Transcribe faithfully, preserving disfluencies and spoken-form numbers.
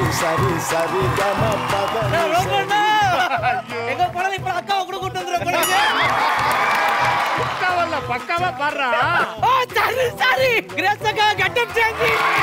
சரி சரி கம பத எங்க குழந்தை இப்ப அக்காவை கூட கூட்டு வந்துடும் பக்காவா பக்காவா பாடுறா. சாரி சாரி கிரேஸ் அக்கா கெட்டப் சேஞ்ச்